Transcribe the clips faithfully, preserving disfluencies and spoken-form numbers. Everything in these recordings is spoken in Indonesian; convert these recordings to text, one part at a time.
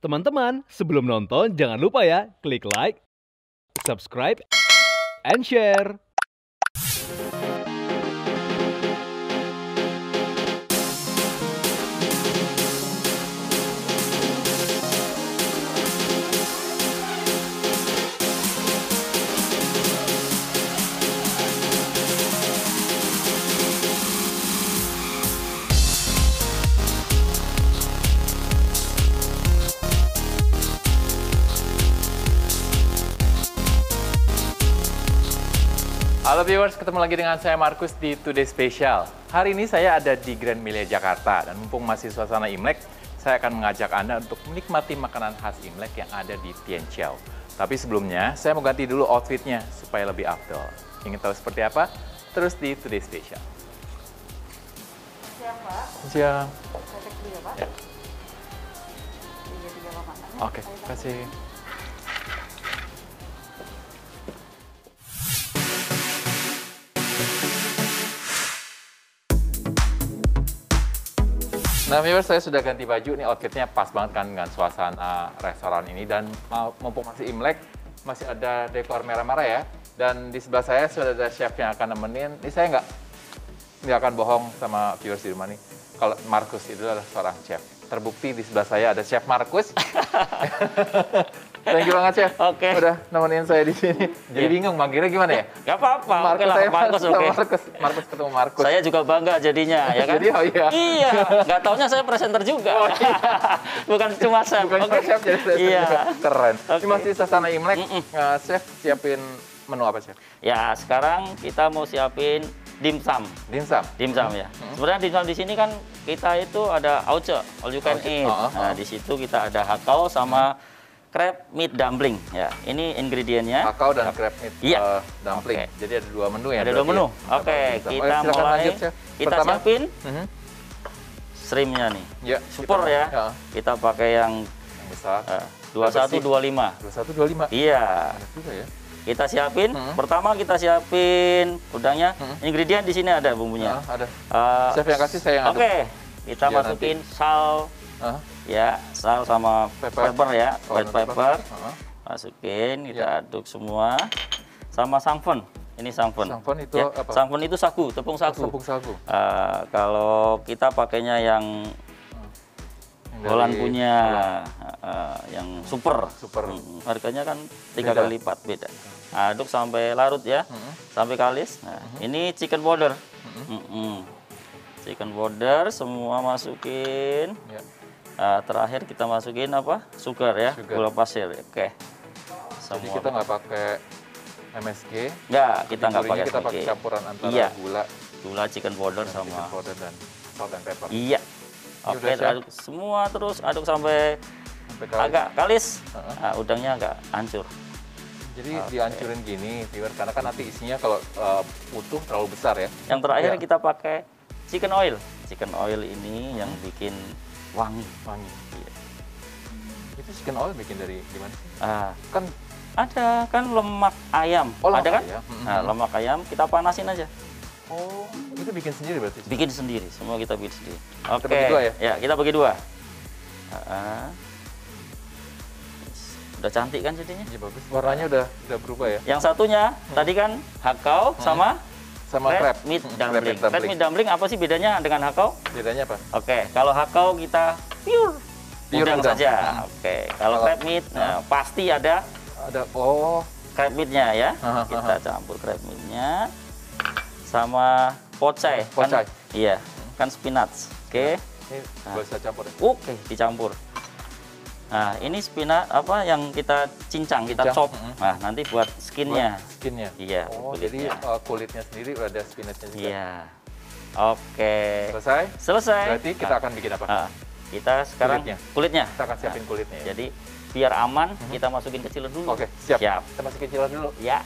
Teman-teman, sebelum nonton jangan lupa ya, klik like, subscribe, and share. Halo viewers, ketemu lagi dengan saya Markus di Today Special. Hari ini saya ada di Grand Melia Jakarta dan mumpung masih suasana Imlek, saya akan mengajak Anda untuk menikmati makanan khas Imlek yang ada di Tian Chau. Tapi sebelumnya, saya mau ganti dulu outfitnya supaya lebih afdol. Ingin tahu seperti apa? Terus di Today Special. Siap, Pak. Siap. Saya cek dulu ya, Pak. Ya. Tiga, tiga makanan. Oke, terima kasih. Nah, viewers, saya sudah ganti baju. Nih outfitnya pas banget kan dengan suasana restoran ini. Dan mumpung masih Imlek, masih ada dekor merah-merah ya. Dan di sebelah saya sudah ada chef yang akan nemenin. Ini saya nggak nggak akan bohong sama viewers di rumah nih. Kalau Markus itu adalah seorang chef. Terbukti di sebelah saya ada Chef Markus. Thank you banget, Chef. Oke. Udah nemenin saya di sini. Jadi Iya. bingung manggilnya gimana ya? Gak apa-apa, oke Markus lah, saya Markus oke. Markus, Markus ketemu Markus. Saya juga bangga jadinya, ya kan? Jadi, oh iya. Iya, nggak taunya saya presenter juga. Oh, iya. Bukan cuma chef. Bukan Oke. chef, jadi saya Iya. keren. Oke. Ini masih suasana Imlek. Mm-mm. Uh, chef siapin menu apa, Chef? Ya, sekarang kita mau siapin dimsum. Dimsum. Dimsum ya. Sebenarnya dimsum di sini kan kita itu ada auce, all you can Auce, eat. oh, oh, Nah, oh. di situ kita ada hakau sama crab meat dumpling. Ya, ini ingredientnya. Kakao dan crab meat Iya. uh, dumpling. Oke. Jadi ada dua menu ya? Ada dua berarti menu. ya? Oke, Dimsum. kita Oh, silakan mulai. lanjut, Chef. Kita Pertama? siapin Mhm. shrimpnya nih. Ya, Super kita- ya. ya. Kita pakai yang Yang besar. uh, dua puluh satu dua puluh lima. dua puluh satu dua puluh lima. Iya. Banyak juga ya. Kita siapin. Hmm. Pertama kita siapin udangnya. Hmm. Ingredient di sini ada bumbunya. Ah, ada. Uh, Chef yang kasih, saya yang Oke. aduk. Kita Biar masukin sal Ah, ya, sal sama Pepper. pepper, ya, oh, white pepper. Ah. Masukin, kita Ya. aduk semua. Sama sangfon. Ini sangfon. Sangfon itu Ya, apa? Sangfon itu sagu, tepung sagu. Tepung sagu. Uh, kalau kita pakainya yang Yang dari Holland punya Holland. uh, yang super. Super. Hmm, harganya kan tiga Beda. kali lipat beda. Aduk sampai larut ya, Hmm. sampai kalis. Nah, ini chicken powder. Mm-mm. Chicken powder semua masukin. Ya. Nah, terakhir kita masukin apa? Sugar ya, Sugar. gula pasir. Oke. Jadi Semua. kita nggak pakai M S G. Nggak, kita nggak Gulanya pakai kita pakai M S G. campuran antara Iya. gula, Gula, chicken powder chicken sama. powder dan salt and pepper. Iya. Ini Oke, udah, Chef? aduk semua terus aduk sampai Sampai kalis. agak kalis. Uh-uh. Nah, udangnya agak hancur. Jadi dihancurin gini, viewer, karena kan nanti isinya kalau uh, utuh terlalu besar ya. Yang terakhir Iya. kita pakai chicken oil. Chicken oil ini yang bikin wangi. Wangi. Iya. Itu chicken oil bikin dari gimana sih? Ah, Kan ada kan lemak ayam. Oh, lemak ada kan? ayam. Mhm. Nah, lemak ayam kita panasin aja. oh, itu bikin sendiri berarti. Bikin sendiri, semua kita bikin sendiri. Oke. bagi dua ya? kita bagi dua. Ah, udah cantik kan jadinya? Iya bagus. Warnanya udah udah berubah ya. Yang satunya tadi kan hakau sama Sama crab. meat Hmm, dumpling. crab Crab meat dumpling apa sih bedanya dengan hakau? Bedanya apa? Oke, kalau hakau kita pure, Pure udang udang. saja. Hmm. Oke, kalau Kalau- crab meat nah, pasti ada Ada oh, crab meat-nya ya. Aha, Kita campur crab meat-nya sama pocai. Pocai. Kan, iya, kan spinach. Oke. ini boleh saya campur ya? Oke, dicampur. Nah, ini spinach apa yang kita cincang, kita Cincang, chop. mm-mm. Nah, nanti buat skinnya. Buat Skinnya. Iya, Oh, jadi kulitnya. uh, kulitnya sendiri udah ada spinachnya juga. Iya. Oke. Selesai? Selesai. Berarti kita akan bikin apa? Nah, kita sekarang Kulitnya. kulitnya. Kita akan siapin kulitnya ya. Jadi biar aman, kita masukin ke chiller dulu. Oke, siap. Siap. Kita masukin chiller dulu. Ya.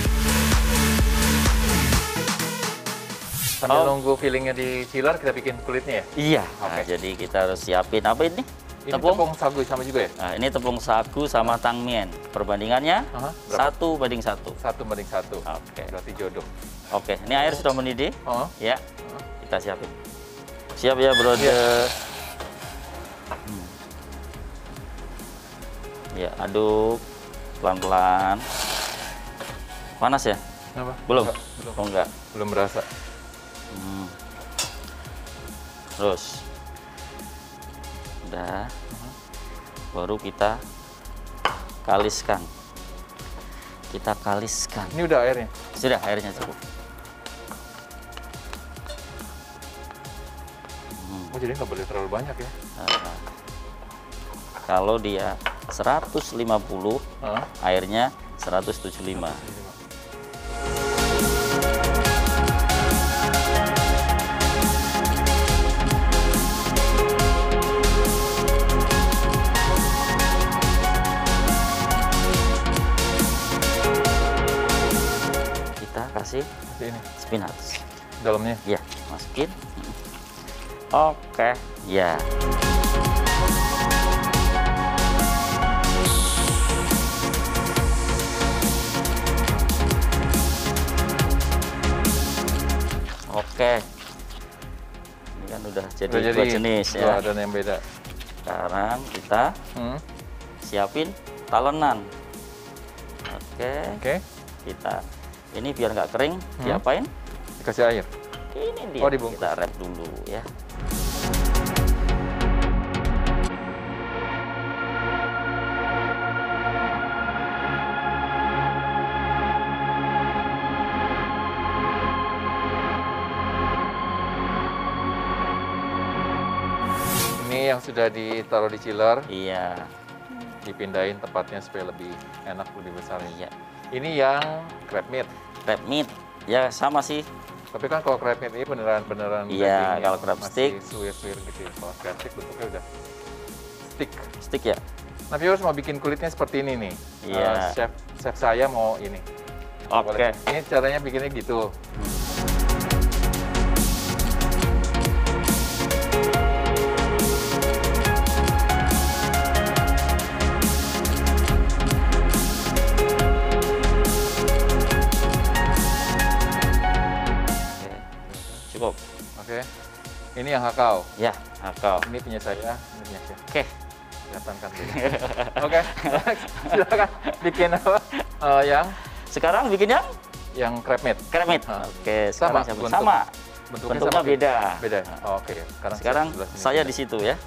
Sambil Oh. nunggu fillingnya di chiller, kita bikin kulitnya ya. Iya. Oke. Nah, jadi kita harus siapin apa ini? Ini tepung sagu sama juga ya? Nah, ini tepung sagu sama tangmian. Perbandingannya Aha, berapa? satu banding satu. Satu banding satu. Oke. Berarti jodoh. Oke, ini air sudah mendidih. Oh. Ya, kita siapin. Siap ya, bro. Iya. Ya, aduk pelan-pelan. Panas ya? Apa? Belum? Enggak, belum. Oh enggak. Belum berasa. Hmm. Terus udah, baru kita kaliskan. Kita kaliskan. Ini udah airnya. Sudah, airnya cukup. Hmm. Oh, jadi nggak boleh terlalu banyak ya? Nah, kalau dia seratus lima puluh, Hah? airnya seratus tujuh puluh lima. Kita kasih Seperti ini. spinach. Dalamnya. Ya, masukin. Oke, ya. Oke. Ini kan udah jadi Udah dua jenis dua ya. ada yang beda. Sekarang kita Hmm. siapin talenan. Oke. Oke. Kita ini biar nggak kering, Hmm. diapain? Dikasih air. Ini dia. Oh, dibungkus. Kita wrap dulu ya. Ini yang sudah ditaruh di chiller, Iya. dipindahin tempatnya supaya lebih enak, lebih besar. Iya. Ini yang crab meat. Crab meat. Ya sama sih. Tapi kan kalau crab meat ini beneran-beneran Iya, dagingnya kalau crab masih stick. suwir-suwir gitu ya. Kalau crab stick bentuknya udah stick. Stick ya. Nah, viewers mau bikin kulitnya seperti ini nih. Iya. Eh, chef chef saya mau ini. Oke. Boleh. Ini caranya bikinnya gitu. Oke. Cukup. Oke. Ini yang hakau. Ya, akal. Ini punya saya, ini punya chef. Oke. Kelihatan kan beda. Oke. Silakan bikin apa? Eh, yang Sekarang bikin yang yang crab meat. crab meat. Ah. Oke, Sama, sekarang siapa? bentuk- sama. Bentuknya, Bentuknya sama, beda. Beda. Oh, Oke. Sekarang, Sekarang sebelah sini saya beda. di situ ya.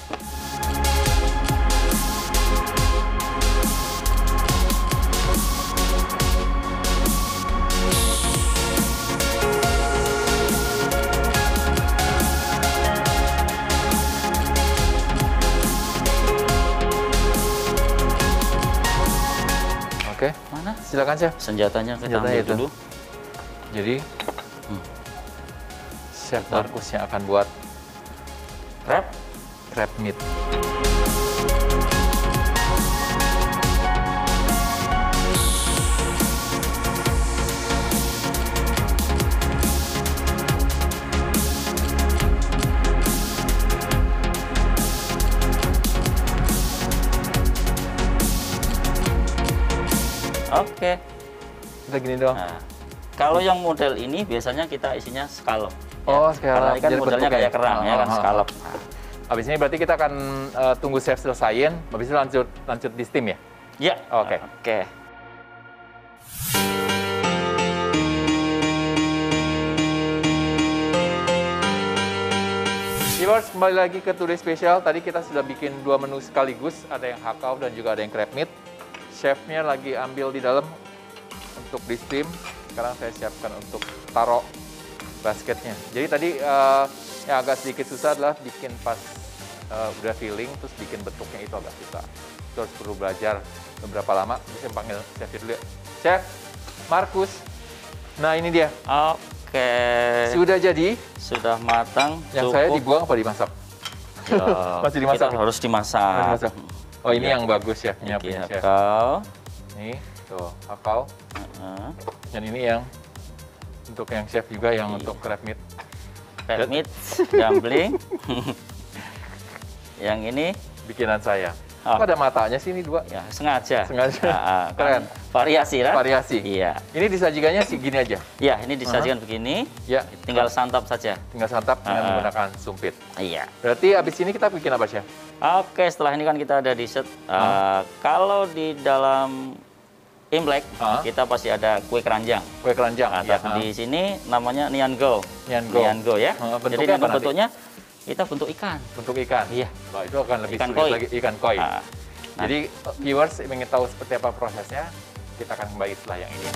Oke. Mana? Silakan chef. Senjatanya kita Senjatanya ambil itu. dulu. Jadi Hmm. chef Markus yang akan buat Crab. crab meat. Oke. Udah gini doang. Nah, kalau yang model ini biasanya kita isinya scallop. Oh, ya. scallop. Karena ini kan Jadi modelnya bentuknya. kayak kerang ya kan, Oh, oh, oh. scallop. Nah, Habis ini berarti kita akan eh, tunggu chef selesaiin, habis itu lanjut lanjut di steam ya. ya. Oke. Oke. Viewers, kembali lagi ke Today Special. Tadi kita sudah bikin dua menu sekaligus, ada yang hakau dan juga ada yang crab meat. Chefnya lagi ambil di dalam untuk di steam. Sekarang saya siapkan untuk taruh basketnya. Jadi tadi eh, yang agak sedikit susah adalah bikin pas eh, udah filling, terus bikin bentuknya itu agak susah. Terus perlu belajar beberapa lama. Bisa panggil chef dulu ya. Chef Markus. Nah ini dia, Oke. sudah jadi. Sudah matang. Yang cukup. saya dibuang apa dimasak? Ya, Masih dimasak kita nih? harus dimasak. Masih dimasak. Oh ini Iya. yang bagus ya, Ini nyiapin chef. hakau. Nih, tuh hakau. Heeh. Dan ini yang untuk yang chef juga yang Iya. untuk crab meat. Crab meat, gambling. Yang ini Bikinan saya. Oh. Kok ada matanya sih ini dua? Ya, sengaja. Sengaja. Nah, Keren. Variasi kan? Variasi. Iya. Ini disajikannya sih gini aja. Ya, ini disajikan begini. Ya. Tinggal santap saja. Tinggal santap dengan Ah. menggunakan sumpit. Iya. Berarti abis ini kita bikin apa, Chef? Oke, setelah ini kan kita ada dessert. Uh, kalau di dalam Imlek, Ah. kita pasti ada kue keranjang. Kue keranjang. Nah, Ya. tapi di sini namanya niango. Niango. Niango ya. Ah, Jadi bentuknya untuk apa nanti? bentuknya kita bentuk ikan. Bentuk ikan. Iya. Wah, itu akan lebih Ikan sulit koi. lagi. Ikan koi. Ah. Nah. Jadi viewers ingin tahu seperti apa prosesnya, kita akan kembali setelah yang ini.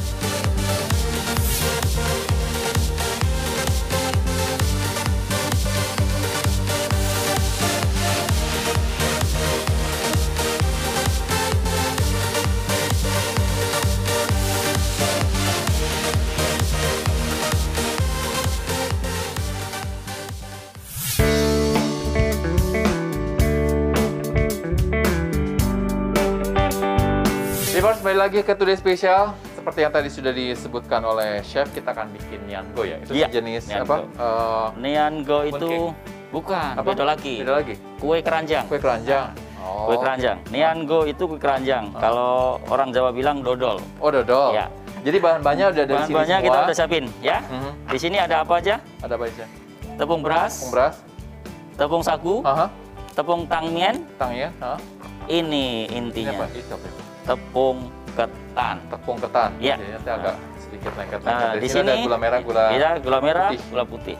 Viewers, kembali lagi ke Today Special. Seperti yang tadi sudah disebutkan oleh Chef, kita akan bikin niango ya. Itu Iya, sejenis niango. apa? Eh, Niango itu mooncake. bukan, apa? beda lagi. Beda lagi. Kue keranjang. Kue keranjang. Oh. Kue keranjang. Niango itu kue keranjang. Ah. Kalau orang Jawa bilang dodol. Oh, dodol. Ya. Jadi bahan-bahannya udah dari sini Bahan-bahannya semua. kita udah siapin ya. Mhm. Di sini ada apa aja? Ada apa aja? Tepung beras, Tepung beras, tepung sagu, Aha. tepung tangmian. tangnya, Aha. Ini Ini intinya. apa? Itu apa? Tepung ketan. Tepung ketan. Iya. Jadi nanti agak sedikit lengket-lengket. Nah, Dari di sini ada sini gula merah, gula iya, gula merah, putih. gula putih.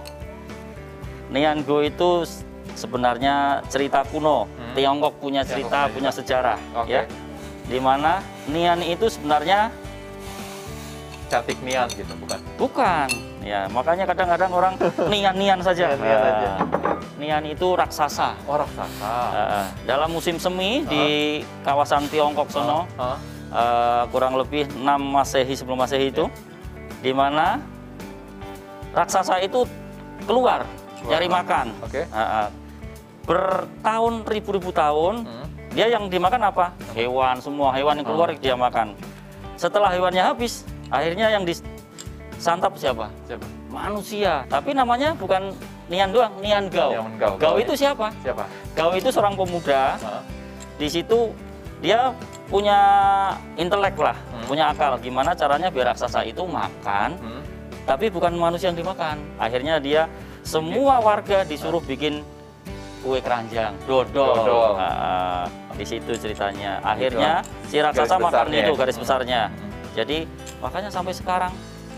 Niango itu s- sebenarnya cerita kuno. Hmm. Tiongkok punya Tiongkok cerita, punya punya sejarah, Oke. ya. Di mana Nian itu sebenarnya Cantik nian gitu, bukan? bukan. Ya, makanya kadang-kadang orang nian-nian saja. Nian-nian Ah, aja. Nian itu raksasa. Oh, raksasa. Ah, dalam musim semi di kawasan Tiongkok sono, Ah, ah. eh, kurang lebih enam Masehi sebelum Masehi itu, di mana raksasa itu keluar Keluar. nyari makan. Oke. Ah, ah. Bertahun ribu-ribu tahun, Hmm. dia yang dimakan apa? Hewan, semua hewan yang keluar dia makan. Setelah hewannya habis, akhirnya yang disantap siapa? Siapa? Manusia. Tapi namanya bukan Nian doang, Nian Gao. Nian Gao. Gao Gao itu siapa? Siapa? Gao itu seorang pemuda. Ah. Di situ dia punya intelek lah, Hmm. punya akal. Gimana caranya biar raksasa itu makan, Hmm. tapi bukan manusia yang dimakan. Akhirnya dia semua warga disuruh bikin kue keranjang, dodol. Dodol. Nah, di situ ceritanya. Akhirnya si raksasa garis makan besarnya. itu garis besarnya. Hmm. Jadi makanya sampai sekarang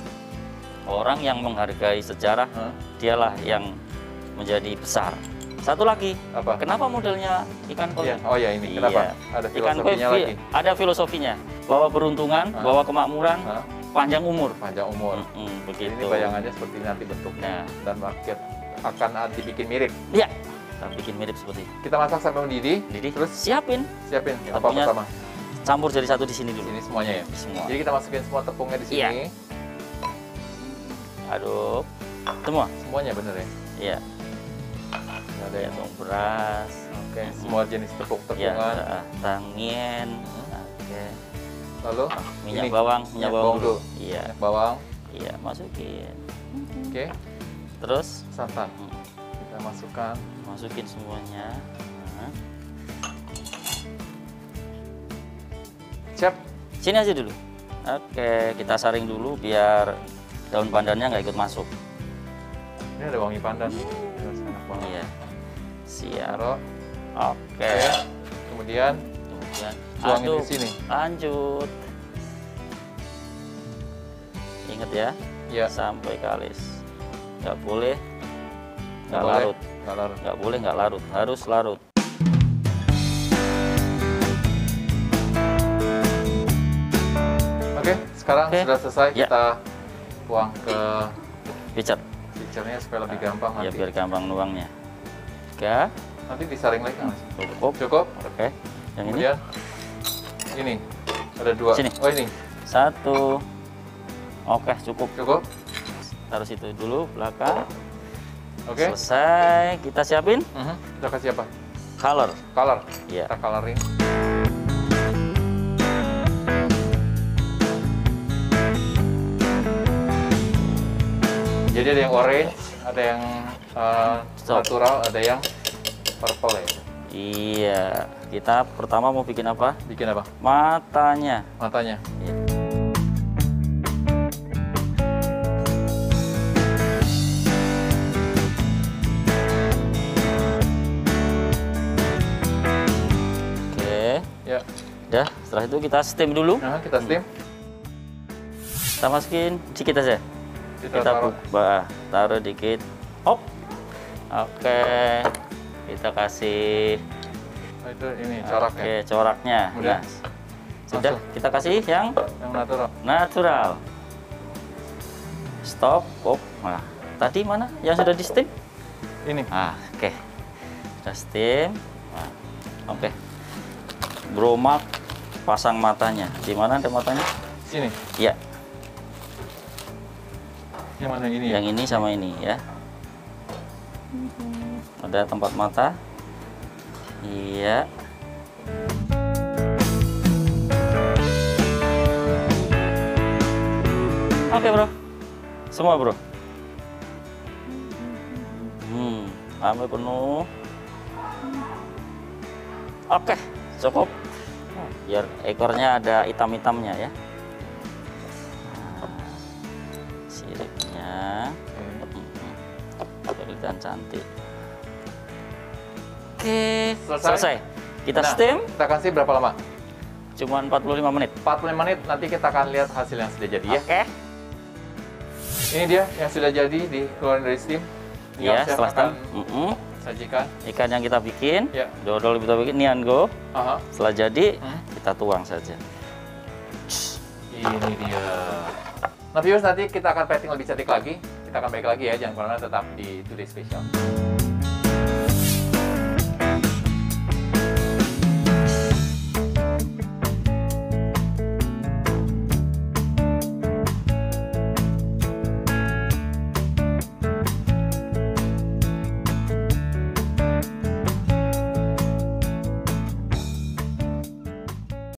orang yang menghargai sejarah Hah? dialah yang menjadi besar. Satu lagi, Apa? kenapa modelnya ikan koi? Iya. Oh ya ini. Kenapa? Iya. Ada Ikan koi filosofinya fi- lagi. ada filosofinya, bawa beruntungan, Hah? bawa kemakmuran, Hah? panjang umur. Panjang umur. Mm-mm, Jadi begitu. ini bayangannya seperti ini nanti bentuknya Nah. dan akhir akan dibikin mirip. Iya, kita bikin mirip seperti itu. Kita masak sampai mendidih. Jadi Terus siapin, siapin Kita apa punya pertama? campur jadi satu di sini dulu. Sini semuanya ya. Semua. Jadi kita masukin semua tepungnya di sini. Iya. Aduk, semua. Semuanya bener ya. Iya. Nggak ada Ya, yang. tepung beras. Oke. Semua jenis Ya, tepung-tepungan. uh, tangien. Hmm. Oke. Lalu Minyak ini, bawang, minyak minyak bawang bawang dulu. dulu. Iya, minyak bawang. iya, masukin. Oke. Terus Santan. hmm, Kita masukkan. masukin semuanya. Nah, Siap. sini aja dulu. Oke, kita saring dulu biar daun pandannya nggak ikut masuk. Ini ada wangi pandan. Ini enak banget. Iya. Siap. Taruh. Oke. Oke. Kemudian Kemudian tuangin aduk. di sini. Lanjut. Ingat ya, Ya. sampai kalis. Nggak boleh nggak boleh. larut. Nggak larut. Nggak boleh nggak larut, harus larut. Oke. Sekarang Oke. sudah selesai. Ya. Kita tuang ke Picat. pitchernya supaya lebih gampang Ya nanti. biar gampang nuangnya. Oke, Nanti disaring lagi nggak sih? cukup. Cukup. Oke. Yang ini Kemudian ini ada dua. Sini. Oh ini satu. Oke, cukup. cukup. Taruh situ dulu belakang. Oke. Selesai, kita siapin Mhm. Kita kasih apa? color. Color. Iya. Kita coloring. Jadi ada yang orange, ada yang uh, Stop. natural, ada yang purple ya. Iya, kita pertama mau bikin apa? Bikin apa? Matanya. Matanya. Iya. Oke, Ya. udah. Setelah itu kita steam dulu. Nah, kita steam. Kita masukin dikit aja. Kita, Kita taruh. buka, taruh dikit. Hop. Oke, kita kasih. Oh, itu ini coraknya. Oke, coraknya. Udah. Nah, sudah, Langsung. kita kasih yang Yang natural. natural. Stop. Hop. Nah, tadi mana yang sudah di steam? Ini. Ah, oke. Sudah steam. Nah, oke. Bro Mark pasang matanya. Di mana ada matanya? Sini. Ya, Yang mana ini? yang ini sama ini ya. Ada tempat mata. Iya. Oke, Bro. Semua, Bro. Hmm, sampai penuh. Oke, cukup. Biar ekornya ada hitam-hitamnya ya. Nah, siripnya. Kelihatan cantik. Oke, Selesai? selesai. Kita Nah, steam Kita kasih berapa lama? cuma empat puluh lima menit. empat puluh lima menit. Nanti kita akan lihat hasil yang sudah jadi ya. Oke. Ini dia yang sudah jadi dikeluarin dari steam. Tinggal Ya, chef setelah steam. akan Mm-mm. sajikan. Ikan yang kita bikin, Ya. dodol kita bikin, niango. Aha. Setelah jadi, Hmm. kita tuang saja. Ini dia. Nah, viewers, nanti kita akan plating lebih cantik lagi. Kita akan balik lagi ya. Jangan kemana-mana, tetap di Today Special.